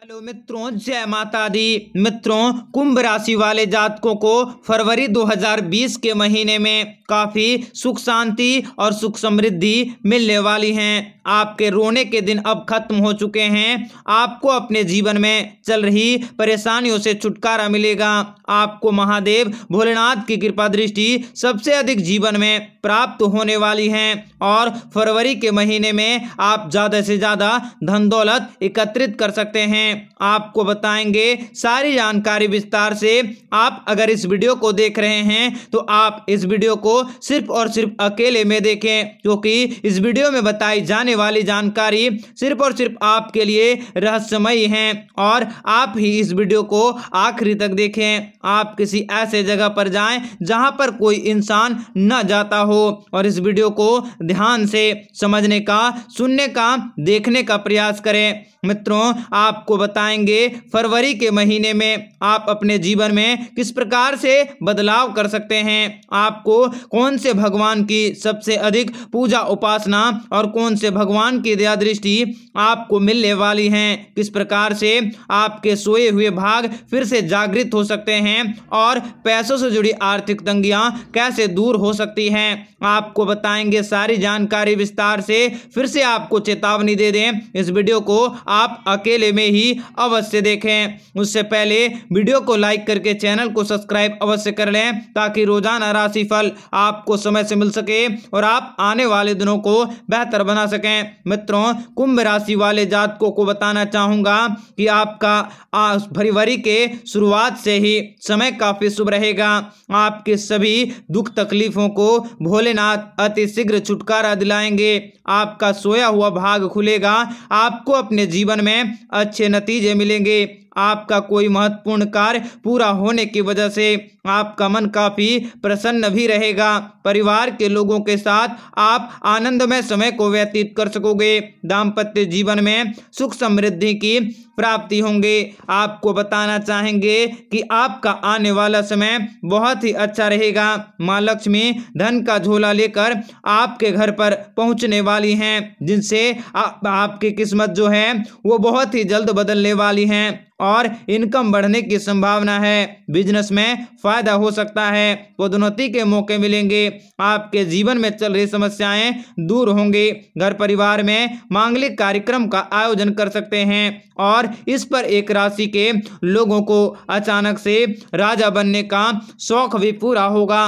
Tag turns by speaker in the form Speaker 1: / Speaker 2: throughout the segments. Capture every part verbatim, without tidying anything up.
Speaker 1: Hello मित्रों, जय माता दी। मित्रों, कुंभ राशि वाले जातकों को फरवरी दो हज़ार बीस के महीने में काफी सुख शांति और सुख समृद्धि मिलने वाली हैं। आपके रोने के दिन अब खत्म हो चुके हैं। आपको अपने जीवन में चल रही परेशानियों से छुटकारा मिलेगा। आपको महादेव भोलेनाथ की कृपा दृष्टि सबसे अधिक जीवन में प्राप्त होने वाली है और फरवरी के महीने में आप ज्यादा से ज्यादा धन दौलत एकत्रित कर सकते हैं। आपको बताएंगे सारी जानकारी विस्तार से। आप अगर इस वीडियो को देख रहे हैं तो आप इस वीडियो को सिर्फ और सिर्फ अकेले में देखें, क्योंकि इस वीडियो में बताई जाने वाली जानकारी सिर्फ और सिर्फ आपके लिए रहस्यमयी है और आप ही इस वीडियो को आखिरी तक देखें। आप किसी ऐसे जगह पर जाएं जहां पर कोई इंसान न जाता हो और इस वीडियो को ध्यान से समझने का, सुनने का, देखने का प्रयास करें। मित्रों, आपको बताएंगे फरवरी के महीने में आप अपने जीवन में किस प्रकार से बदलाव कर सकते हैं। आपको कौन से भगवान की सबसे अधिक पूजा उपासना और कौन से भगवान की दया दृष्टि आपको मिलने वाली हैं। किस प्रकार से आपके सोए हुए भाग फिर से जागृत हो सकते हैं और पैसों से जुड़ी आर्थिक तंगियां कैसे दूर हो सकती हैं। आपको बताएंगे सारी जानकारी विस्तार से। फिर से आपको चेतावनी दे दें, इस वीडियो को आप अकेले में ही अवश्य देखें। उससे पहले वीडियो को लाइक करके चैनल को सब्सक्राइब अवश्य कर लें ताकि रोजाना राशिफल आपको समय से मिल सके और आप आने वाले दिनों को बेहतर बना सकें। मित्रों, कुंभ राशि वाले जातकों को बताना चाहूंगा कि आपका फरवरी के शुरुआत से ही समय काफी शुभ रहेगा। आपके सभी दुख तकलीफों को भोलेनाथ अति शीघ्र छुटकारा दिलाएंगे। आपका सोया हुआ भाग खुलेगा। आपको अपने जीवन में अच्छे नतीजे मिलेंगे। आपका कोई महत्वपूर्ण कार्य पूरा होने की वजह से आपका मन काफी प्रसन्न भी रहेगा। परिवार के लोगों के साथ आप आनंदमय समय को व्यतीत कर सकोगे। दाम्पत्य जीवन में सुख समृद्धि की प्राप्ति होंगे। आपको बताना चाहेंगे कि आपका आने वाला समय बहुत ही अच्छा रहेगा। माँ लक्ष्मी धन का झोला लेकर आपके घर पर पहुंचने वाली हैं, जिनसे आप, आपकी किस्मत जो है वो बहुत ही जल्द बदलने वाली हैं और इनकम बढ़ने की संभावना है। बिजनेस में फायदा हो सकता है। पदोन्नति के मौके मिलेंगे। आपके जीवन में चल रही समस्याएं दूर होंगी। घर परिवार में मांगलिक कार्यक्रम का आयोजन कर सकते हैं और इस पर एक राशि के लोगों को अचानक से राजा बनने का शौक भी पूरा होगा।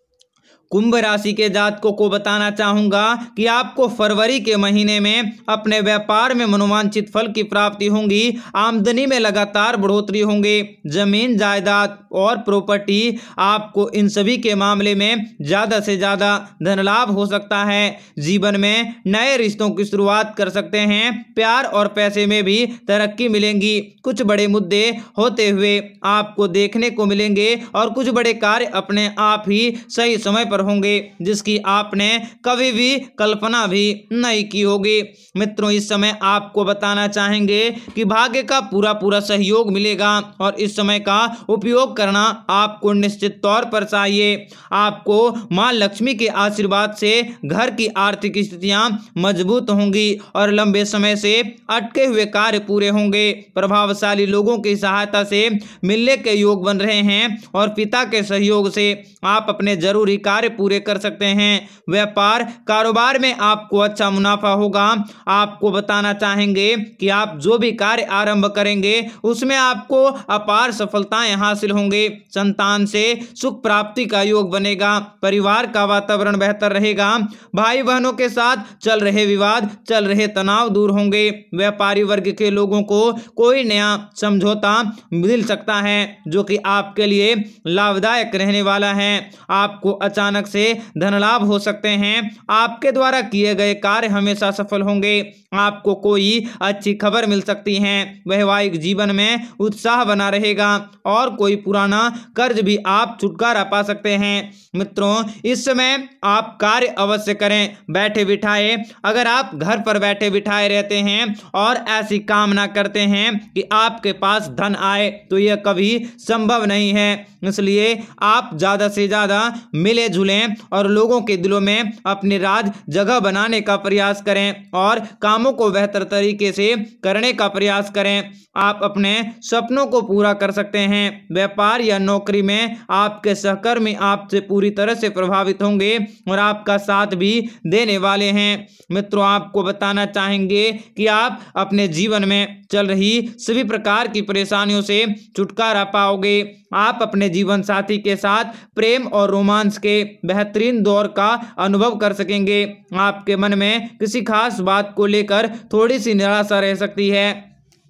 Speaker 1: कुंभ राशि के जातकों को बताना चाहूंगा कि आपको फरवरी के महीने में अपने व्यापार में मनोवांछित फल की प्राप्ति होंगी। आमदनी में लगातार बढ़ोतरी होंगे। जमीन जायदाद और प्रॉपर्टी, आपको इन सभी के मामले में ज्यादा से ज्यादा धन लाभ हो सकता है। जीवन में नए रिश्तों की शुरुआत कर सकते हैं। प्यार और पैसे में भी तरक्की मिलेंगी। कुछ बड़े मुद्दे होते हुए आपको देखने को मिलेंगे और कुछ बड़े कार्य अपने आप ही सही समय पर होंगे जिसकी आपने कभी भी कल्पना भी नहीं की होगी। मित्रों, इस समय आपको बताना चाहेंगे कि भाग्य का पूरा पूरा सहयोग मिलेगा और इस समय का उपयोग करना आपको निश्चित तौर पर चाहिए। आपको मां लक्ष्मी के आशीर्वाद से घर की आर्थिक स्थितियां मजबूत होंगी और लंबे समय से अटके हुए कार्य पूरे होंगे। प्रभावशाली लोगों की सहायता से मिलने के योग बन रहे हैं और पिता के सहयोग से आप अपने जरूरी कार्य पूरे कर सकते हैं। व्यापार कारोबार में आपको अच्छा मुनाफा होगा। आपको बताना चाहेंगे कि आप जो भी कार्य आरंभ करेंगे उसमें आपको अपार सफलताएं हासिल होंगे। संतान से सुख प्राप्ति का योग बनेगा। परिवार का वातावरण बेहतर रहेगा। भाई बहनों के साथ चल रहे विवाद, चल रहे तनाव दूर होंगे। व्यापारी वर्ग के लोगों को कोई नया समझौता मिल सकता है जो कि आपके लिए लाभदायक रहने वाला है। आपको अचानक से धन लाभ हो सकते हैं। आपके द्वारा किए गए कार्य हमेशा सफल होंगे। आपको कोई अच्छी खबर मिल सकती है। वैवाहिक जीवन में उत्साह बना रहेगा और कोई पुराना कर्ज भी आप छुटकारा पा सकते हैं। मित्रों, इस समय आप कार्य अवश्य करें बैठे बिठाए। अगर आप घर पर बैठे बिठाए रहते हैं और ऐसी कामना करते हैं कि आपके पास धन आए तो यह कभी संभव नहीं है। इसलिए आप ज्यादा से ज्यादा मिले जुले खुलें और लोगों के दिलों में अपनी राज जगह बनाने का प्रयास करें और कामों को बेहतर तरीके से करने का प्रयास करें। आप अपने सपनों को पूरा कर सकते हैं। व्यापार या नौकरी में आपके सहकर्मी आपसे पूरी तरह से प्रभावित होंगे और आपका साथ भी देने वाले हैं। मित्रों, आपको बताना चाहेंगे कि आप अपने जीवन में चल रही सभी प्रकार की परेशानियों से छुटकारा पाओगे। आप अपने जीवन साथी के साथ प्रेम और रोमांस के बेहतरीन दौर का अनुभव कर सकेंगे। आपके मन में किसी खास बात को लेकर थोड़ी सी निराशा रह सकती है।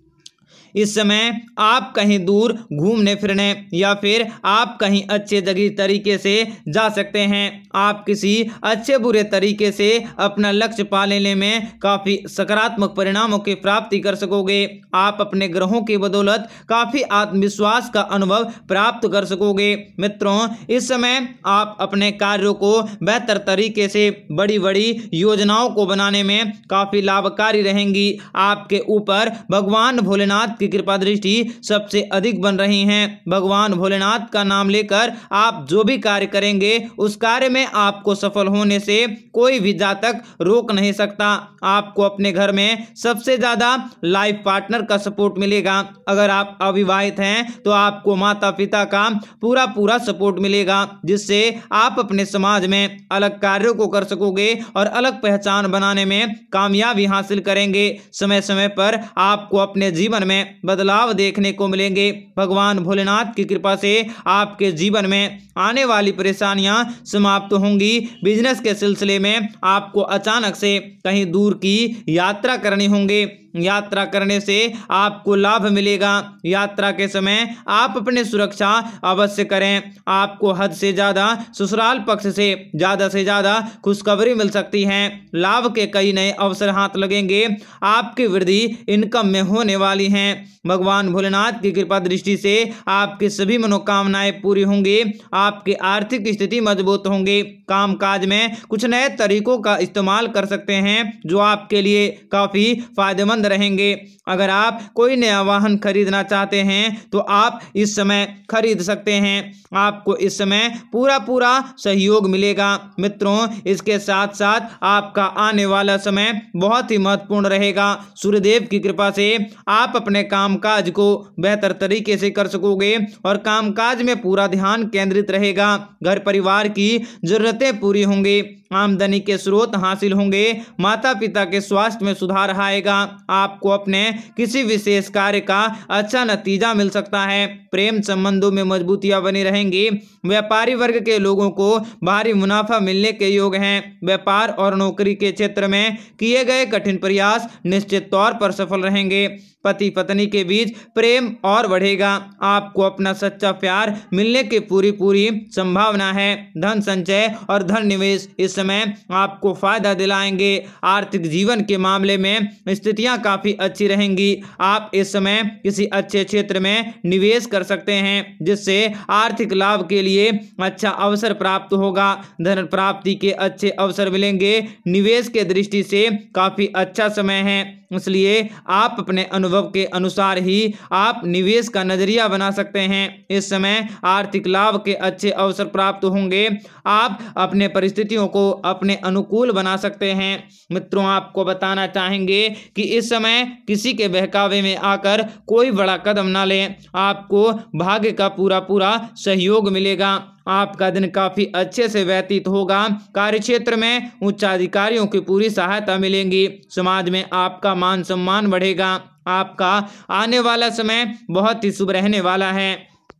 Speaker 1: इस समय आप कहीं दूर घूमने फिरने या फिर आप कहीं अच्छे जगह तरीके से जा सकते हैं। आप किसी अच्छे बुरे तरीके से अपना लक्ष्य पा लेने में काफ़ी सकारात्मक परिणामों की प्राप्ति कर सकोगे। आप अपने ग्रहों की बदौलत काफ़ी आत्मविश्वास का अनुभव प्राप्त कर सकोगे। मित्रों, इस समय आप अपने कार्यों को बेहतर तरीके से बड़ी बड़ी योजनाओं को बनाने में काफ़ी लाभकारी रहेंगी। आपके ऊपर भगवान भोलेनाथ की कृपा दृष्टि सबसे अधिक बन रही हैं। भगवान भोलेनाथ का नाम लेकर आप जो भी कार्य करेंगे उस कार्य में आपको सफल होने से कोई भी जातक रोक नहीं सकता। आपको अपने घर में सबसे ज्यादा लाइफ पार्टनर का सपोर्ट मिलेगा। अगर आप अविवाहित हैं तो आपको माता पिता का पूरा पूरा सपोर्ट मिलेगा, जिससे आप अपने समाज में अलग कार्यों को कर सकोगे और अलग पहचान बनाने में कामयाबी हासिल करेंगे। समय समय पर आपको अपने जीवन में बदलाव देखने को मिलेंगे। भगवान भोलेनाथ की कृपा से आपके जीवन में आने वाली परेशानियां समाप्त होंगी। बिजनेस के सिलसिले में आपको अचानक से कहीं दूर की यात्रा करनी होंगी। यात्रा करने से आपको लाभ मिलेगा। यात्रा के समय आप अपनी सुरक्षा अवश्य करें। आपको हद से ज़्यादा ससुराल पक्ष से ज़्यादा से ज़्यादा खुशखबरी मिल सकती है। लाभ के कई नए अवसर हाथ लगेंगे। आपकी वृद्धि इनकम में होने वाली है। भगवान भोलेनाथ की कृपा दृष्टि से आपकी सभी मनोकामनाएं पूरी होंगी। आपकी आर्थिक स्थिति मजबूत होंगी। कामकाज में कुछ नए तरीकों का इस्तेमाल कर सकते हैं जो आपके लिए काफ़ी फायदेमंद रहेंगे। अगर आप कोई नया वाहन खरीदना चाहते हैं तो आप इस समय खरीद सकते हैं। आपको इस समय पूरा पूरा सहयोग मिलेगा। मित्रों, इसके साथ साथ आपका आने वाला समय बहुत ही महत्वपूर्ण रहेगा। सूर्यदेव की कृपा से आप अपने कामकाज को बेहतर तरीके से कर सकोगे और कामकाज में पूरा ध्यान केंद्रित रहेगा। घर परिवार की जरूरतें पूरी होंगी। आमदनी के स्रोत हासिल होंगे। माता पिता के स्वास्थ्य में सुधार आएगा। आपको अपने किसी विशेष कार्य का अच्छा नतीजा मिल सकता है। प्रेम संबंधों में मजबूतियां बनी रहेंगी। व्यापारी वर्ग के लोगों को भारी मुनाफा मिलने के योग हैं। व्यापार और नौकरी के क्षेत्र में किए गए कठिन प्रयास निश्चित तौर पर सफल रहेंगे। पति पत्नी के बीच प्रेम और बढ़ेगा। आपको अपना सच्चा प्यार मिलने की पूरी पूरी संभावना है। धन संचय और धन निवेश इस समय आपको फायदा दिलाएंगे। आर्थिक जीवन के मामले में स्थितियां काफी अच्छी रहेंगी। आप इस समय किसी अच्छे क्षेत्र में निवेश कर सकते हैं, जिससे आर्थिक लाभ के लिए अच्छा अवसर प्राप्त होगा। धन प्राप्ति के अच्छे अवसर मिलेंगे। निवेश के दृष्टि से काफी अच्छा समय है, इसलिए आप अपने अनुभव के अनुसार ही आप निवेश का नजरिया बना सकते हैं। इस समय आर्थिक लाभ के अच्छे अवसर प्राप्त होंगे। आप अपने परिस्थितियों को अपने अनुकूल बना सकते हैं। मित्रों, आपको बताना चाहेंगे कि इस समय किसी के बहकावे में आकर कोई बड़ा कदम ना लें। आपको भाग्य का पूरा पूरा सहयोग मिलेगा। आपका दिन काफी अच्छे से व्यतीत होगा। कार्यक्षेत्र में उच्चाधिकारियों की पूरी सहायता मिलेगी। समाज में आपका मान सम्मान बढ़ेगा। आपका आने वाला समय बहुत ही शुभ रहने वाला है।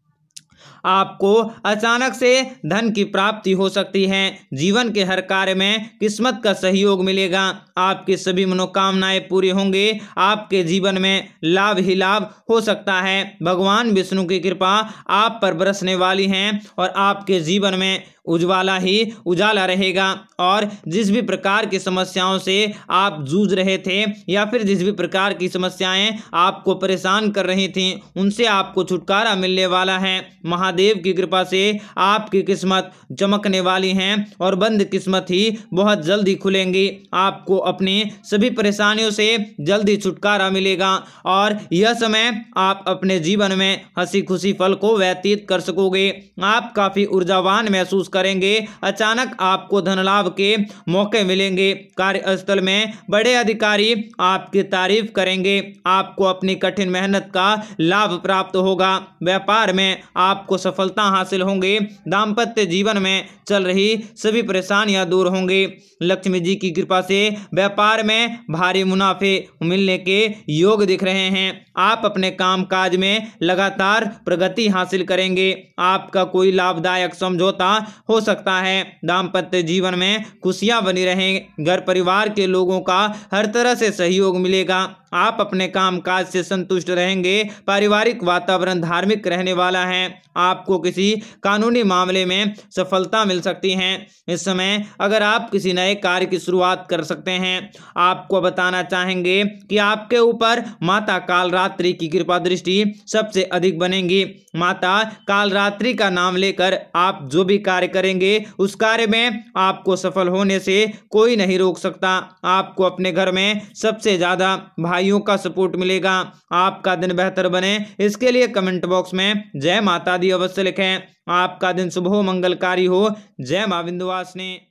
Speaker 1: आपको अचानक से धन की प्राप्ति हो सकती है। जीवन के हर कार्य में किस्मत का सहयोग मिलेगा। आपकी सभी मनोकामनाएं पूरी होंगी। आपके जीवन में लाभ ही लाभ हो सकता है। भगवान विष्णु की कृपा आप पर बरसने वाली है और आपके जीवन में उज्ज्वला ही उजाला रहेगा। और जिस भी प्रकार की समस्याओं से आप जूझ रहे थे या फिर जिस भी प्रकार की समस्याएं आपको परेशान कर रही थीं, उनसे आपको छुटकारा मिलने वाला है। महादेव महादेव की कृपा से आपकी किस्मत चमकने वाली है और बंद किस्मत ही बहुत जल्दी खुलेंगी। आपको अपनी सभी परेशानियों से जल्दी छुटकारा मिलेगा और यह समय आप अपने जीवन में हंसी खुशी पल को व्यतीत कर सकोगे। आप काफी ऊर्जावान महसूस करेंगे। अचानक आपको धन लाभ के मौके मिलेंगे। कार्यस्थल में बड़े अधिकारी आपकी तारीफ करेंगे। आपको अपनी कठिन मेहनत का लाभ प्राप्त होगा। व्यापार में आपको सफलता हासिल होंगे। दाम्पत्य जीवन में चल रही सभी परेशानियां दूर होंगी। लक्ष्मी जी की कृपा से व्यापार में भारी मुनाफे मिलने के योग दिख रहे हैं। आप अपने काम काज में लगातार प्रगति हासिल करेंगे। आपका कोई लाभदायक समझौता हो सकता है। दाम्पत्य जीवन में खुशियां बनी रहें। घर परिवार के लोगों का हर तरह से सहयोग मिलेगा। आप अपने काम काज से संतुष्ट रहेंगे। पारिवारिक वातावरण धार्मिक रहने वाला है। आपको किसी कानूनी मामले में सफलता मिल सकती है। इस समय अगर आप किसी नए कार्य की शुरुआत कर सकते हैं। आपको बताना चाहेंगे कि आपके ऊपर माता कालरात्रि की कृपा दृष्टि सबसे अधिक बनेगी। माता कालरात्रि का नाम लेकर आप जो भी कार्य करेंगे उस कार्य में आपको सफल होने से कोई नहीं रोक सकता। आपको अपने घर में सबसे ज्यादा भाइयों का सपोर्ट मिलेगा। आपका दिन बेहतर बने इसके लिए कमेंट बॉक्स में जय माता दी अवश्य लिखें। आपका दिन शुभ हो, मंगलकारी हो। जय मां विंध्यवासिनी।